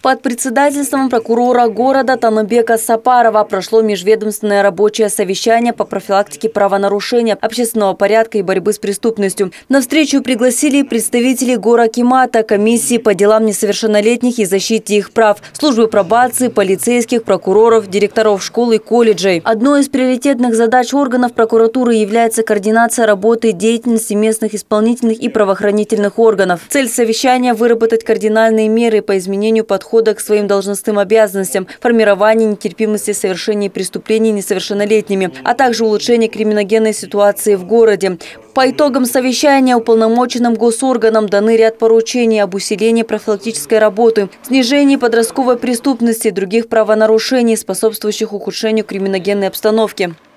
Под председательством прокурора города Таныбека Сапарова прошло межведомственное рабочее совещание по профилактике правонарушения общественного порядка и борьбы с преступностью. На встречу пригласили представителей горакимата, комиссии по делам несовершеннолетних и защите их прав, службы пробации, полицейских, прокуроров, директоров школ и колледжей. Одной из приоритетных задач органов прокуратуры является координация работы и деятельности местных исполнительных и правоохранительных органов. Цель совещания – выработать кардинальные меры по изменению подхода к своим должностным обязанностям, формирование нетерпимости совершения преступлений несовершеннолетними, а также улучшение криминогенной ситуации в городе. По итогам совещания уполномоченным госорганам даны ряд поручений об усилении профилактической работы, снижении подростковой преступности и других правонарушений, способствующих ухудшению криминогенной обстановки.